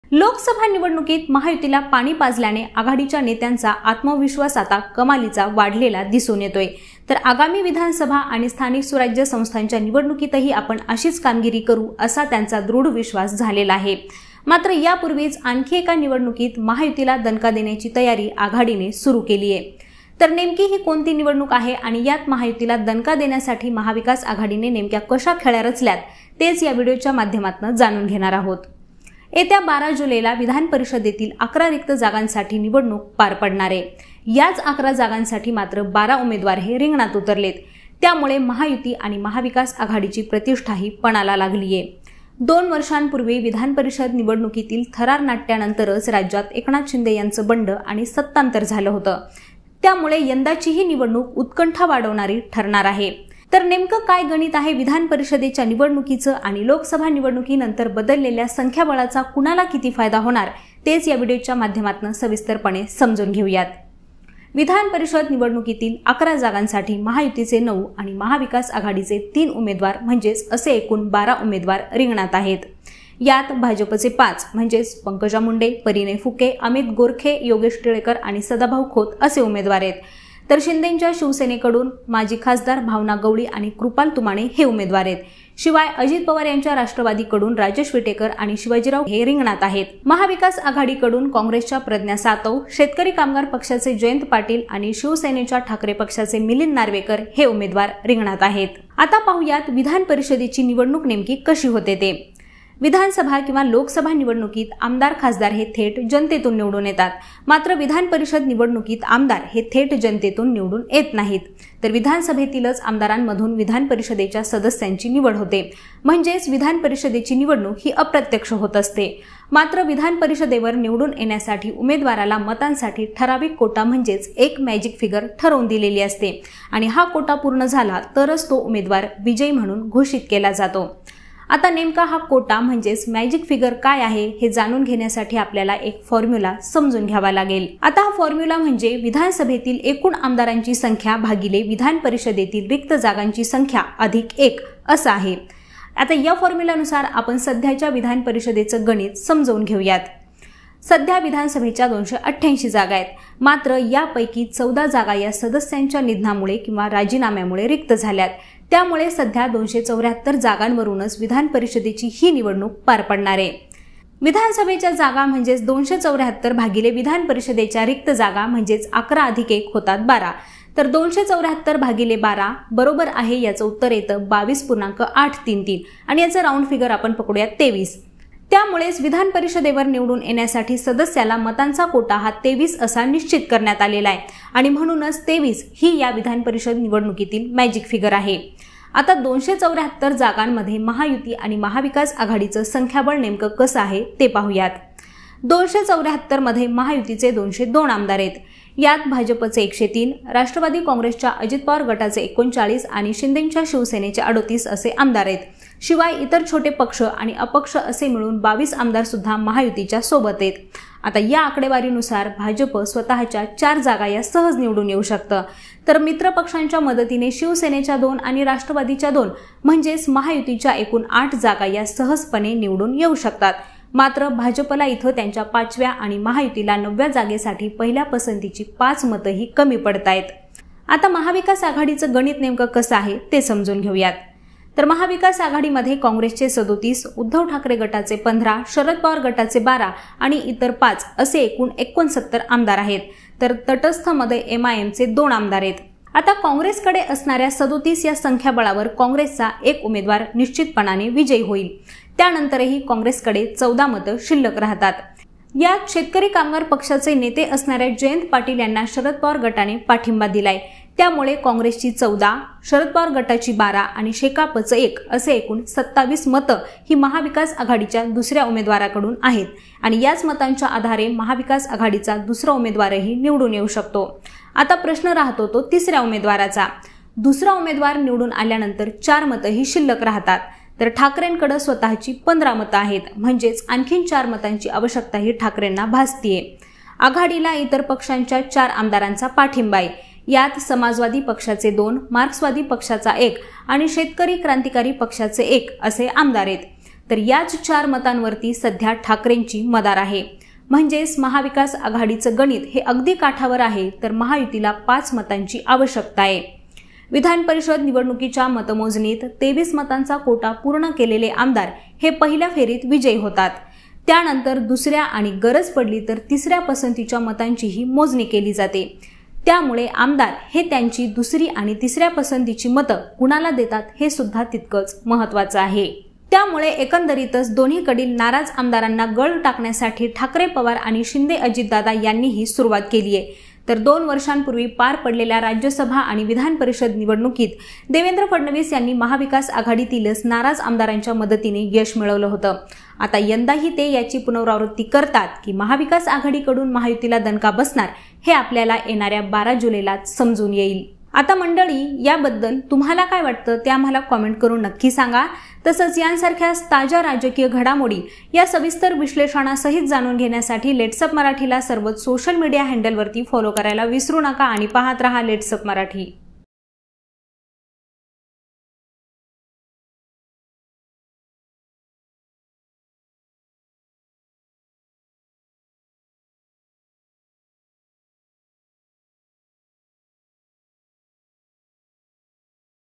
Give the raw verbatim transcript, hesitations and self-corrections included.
लोकसभा निवडणुकीत महायुतीला पाणी पाजल्याने आघाडीच्या नेत्यांचा आत्मविश्वास आता कमालीचा वाढलेला दिसून येतोय। तर आगामी विधानसभा आणि स्थानिक स्वराज्य संस्थांच्या निवडणुकीतही आपण अशीच कामगिरी करू असा त्यांचा दृढ विश्वास झालेला आहे। मात्र यापूर्वीच आणखी एका निवडणुकीत महायुतीला दणका देण्याची तयारी आघाडीने सुरू केली आहे। तर नेमकी ही कोणती निवडणूक आहे आणि यात महायुतीला दणका देण्यासाठी महाविकास आघाडीने नेमक्या कशा खेळ्या रचल्यात तेच या व्हिडिओच्या माध्यमातून जाणून घेणार आहोत। येत्या बारा जुलैला विधान परिषदेतील अकरा रिक्त जागांसाठी निवडणूक पार पडणार आहे। याच अकरा जागांसाठी मात्र बारा उमेदवार हे रिंगणात उतरलेत। त्यामुळे महायुती आणि महाविकास आघाडीची प्रतिष्ठाही पणाला लागली आहे। दोन वर्षांपूर्वी विधान परिषद निवडणुकीतील थरार नाट्यानंतरच राज्यात एकनाथ शिंदे यांचं बंड आणि सत्तांतर झालं होतं। त्यामुळे यंदाची ही निवडणूक उत्कंठा वाढवणारी ठरणार आहे। तर नेमकं काय गणित आहे विधान परिषदेच्या निवडणुकीचं आणि लोकसभा निवडणुकीनंतर बदललेल्या संख्याबळाचा कुणाला किती फायदा होणार तेच या व्हिडिओच्या माध्यमातून सविस्तरपणे समजून घेऊयात। विधान परिषद निवडणुकीतील अकरा जागांसाठी महायुतीचे नऊ आणि महाविकास आघाडीचे तीन उमेदवार म्हणजेच असे एकूण बारा उमेदवार रिंगणात आहेत। यात भाजपचे पाच म्हणजेच पंकजा मुंडे, परिणय फुके, अमित गोरखे, योगेश टिळेकर आणि सदाभाऊ खोत असे उमेदवार आहेत। तर शिंदेंच्या शिवसेनेकडून माजी खासदार भावना गवळी आणि कृपाल तुमाणे हे उमेदवार आहेत। शिवाय अजित पवार यांच्या राष्ट्रवादीकडून राजेश विटेकर आणि शिवाजीराव हे रिंगणात आहेत। महाविकास आघाडीकडून काँग्रेसच्या प्रज्ञा सातव, शेतकरी कामगार पक्षाचे जयंत पाटील आणि शिवसेनेच्या ठाकरे पक्षाचे मिलिंद नार्वेकर हे उमेदवार रिंगणात आहेत। आता पाहूयात विधान परिषदेची निवडणूक नेमकी कशी होते ते। विधानसभा किंवा लोकसभा निवडणुकीत आमदार खासदार हे थेट जनतेतून निवडून येतात। मात्र विधान परिषद निवडणुकीत आमदार हे थेट जनतेतून निवडून येत नाहीत। तर विधानसभेतीलच आमदारांमधून विधान परिषदेच्या सदस्यांची निवड होते। म्हणजेच विधान परिषदेची निवडणूक ही अप्रत्यक्ष होत असते। मात्र विधान परिषदेवर निवडून येण्यासाठी उमेदवाराला मतांसाठी ठराविक कोटा म्हणजेच एक मॅजिक फिगर ठरवून दिलेली असते आणि हा कोटा पूर्ण झाला तरच तो उमेदवार विजयी म्हणून घोषित केला जातो। आता नेमका हा कोटा म्हणजेच मॅजिक फिगर काय आहे हे जाणून घेण्यासाठी आपल्याला एक फॉर्म्युला समजून घ्यावा लागेल। आता हा फॉर्म्युला म्हणजे विधानसभेतील एकूण आमदारांची संख्या भागिले विधान परिषदेतील रिक्त जागांची संख्या अधिक एक असा आहे। आता या फॉर्म्युलानुसार आपण सध्याच्या विधान परिषदेचं गणित समजून घेऊयात। सध्या विधानसभेच्या दोनशे अठ्ठ्याऐंशी जागा आहेत। मात्र यापैकी चौदा जागा या सदस्यांच्या निधनामुळे किंवा राजीनाम्यामुळे रिक्त झाल्यात। त्यामुळे सध्या दोनशे चौऱ्याहत्तर जागांवरूनच विधान परिषदेची ही निवडणूक पार पडणार आहे। विधानसभेच्या जागा म्हणजेच दोनशे चौऱ्याहत्तर भागिले विधान परिषदेच्या रिक्त जागा म्हणजेच अकरा अधिक एक होतात बारा। तर दोनशे चौऱ्याहत्तर भागिले बारा बरोबर आहे याचं उत्तर येतं बावीस पूर्णांक आठ तीन तीन आणि याचं राऊंड फिगर आपण पकडूयात तेवीस। त्यामुळेच विधान परिषदेवर निवडून येण्यासाठी सदस्याला मतांचा कोटा हा तेवीस असा निश्चित करण्यात आलेला आहे आणि म्हणूनच तेवीस ही या विधान परिषद निवडणुकीतील मॅजिक फिगर आहे। आता दोनशे चौऱ्याहत्तर जागांमध्ये महायुती आणि महाविकास आघाडीचं संख्याबळ नेमकं कसं आहे ते पाहूयात। दोनशे चौऱ्याहत्तर मध्ये महायुतीचे दोनशे दोन आमदार आहेत। यात भाजपचे एकशे तीन, राष्ट्रवादी काँग्रेसच्या अजित पवार गटाचे एकोणचाळीस आणि शिंदेंच्या शिवसेनेचे अडतीस असे आमदार आहेत। शिवाय इतर छोटे पक्ष आणि अपक्ष असे मिळून बावीस आमदार सुद्धा महायुतीच्या सोबत आहेत। आता या आकडेवारीनुसार भाजप स्वतःच्या चार जागा या सहज निवडून येऊ शकतं। तर मित्र पक्षांच्या मदतीने शिवसेनेच्या दोन आणि राष्ट्रवादीच्या दोन म्हणजेच महायुतीच्या एकूण आठ जागा या सहजपणे निवडून येऊ शकतात। मात्र भाजपला इथं त्यांच्या पाचव्या आणि महायुतीला नवव्या जागेसाठी पहिल्या पसंतीची पाच मतंही कमी पडतायत। आता महाविकास आघाडीचं गणित नेमकं कसं आहे ते समजून घेऊयात। तर महाविकास आघाडीमध्ये काँग्रेसचे सदोतीस, उद्धव ठाकरे गटाचे पंधरा, शरद पवार गटाचे बारा आणि इतर पाच असे एकूण एकोणसत्तर आमदार आहेत। तर तटस्थमध्ये एम आय एमचे दोन आमदार आहेत। आता काँग्रेसकडे असणाऱ्या सदोतीस या संख्याबळावर काँग्रेसचा एक उमेदवार निश्चितपणाने विजयी होईल। त्यानंतरही काँग्रेसकडे चौदा मतं शिल्लक राहतात। यात शेतकरी कामगार पक्षाचे नेते असणाऱ्या जयंत पाटील यांना शरद पवार गटाने पाठिंबा दिलाय। त्यामुळे काँग्रेसची चौदा, शरद पवार गटाची बारा आणि शेकापचं एक असे एकूण सत्तावीस मतं ही महाविकास आघाडीच्या दुसऱ्या उमेदवाराकडून आहेत आणि याच मतांच्या आधारे महाविकास आघाडीचा दुसरा उमेदवारही निवडून येऊ शकतो। आता प्रश्न राहतो तो तिसऱ्या उमेदवाराचा। दुसरा उमेदवार निवडून आल्यानंतर चार मतंही शिल्लक राहतात। तर ठाकरेंकडे स्वतःची पंधरा मतं आहेत म्हणजेच आणखीन चार मतांची आवश्यकता ही ठाकरेंना भासतीये। आघाडीला इतर पक्षांच्या चार आमदारांचा पाठिंबा आहे। यात समाजवादी पक्षाचे दोन, मार्क्सवादी पक्षाचा एक आणि शेतकरी क्रांतिकारी पक्षाचे एक असे आमदार आहेत। तर याच चार मतांवरती सध्या ठाकरेंची मदार आहे। म्हणजेच महाविकास आघाडीचं गणित हे अगदी काठावर आहे, तर महायुतीला पाच मतांची आवश्यकता आहे। विधान परिषद निवडणुकीच्या मतमोजणीत तेवीस मतांचा कोटा पूर्ण केलेले आमदार हे पहिल्या फेरीत विजयी होतात। त्यानंतर दुसऱ्या आणि गरज पडली तर तिसऱ्या पसंतीच्या मतांचीही मोजणी केली जाते। त्यामुळे आमदार हे त्यांची दुसरी आणि तिसऱ्या पसंतीची मतं कुणाला देतात हे सुद्धा तितकंच महत्त्वाचं आहे। त्यामुळे एकंदरीतच दोन्हीकडील नाराज आमदारांना गळ टाकण्यासाठी ठाकरे पवार आणि शिंदे अजितदादा यांनीही सुरुवात केली आहे। तर दोन वर्षांपूर्वी पार पडलेल्या राज्यसभा आणि विधान परिषद निवडणुकीत देवेंद्र फडणवीस यांनी महाविकास आघाडीतीलच नाराज आमदारांच्या मदतीने यश मिळवलं होतं। आता यंदाही ते याची पुनरावृत्ती करतात की महाविकास आघाडीकडून महायुतीला दणका बसणार हे आपल्याला येणाऱ्या बारा जुलैला समजून येईल। आता मंडळी, याबद्दल तुम्हाला काय वाटतं ते आम्हाला कॉमेंट करून नक्की सांगा। तसंच यांसारख्या ताज्या राजकीय घडामोडी या सविस्तर विश्लेषणासहित जाणून घेण्यासाठी लेट्सअप मराठीला सर्वच सोशल मीडिया हँडलवरती फॉलो करायला विसरू नका आणि पाहत रहा लेट्सअप मराठी।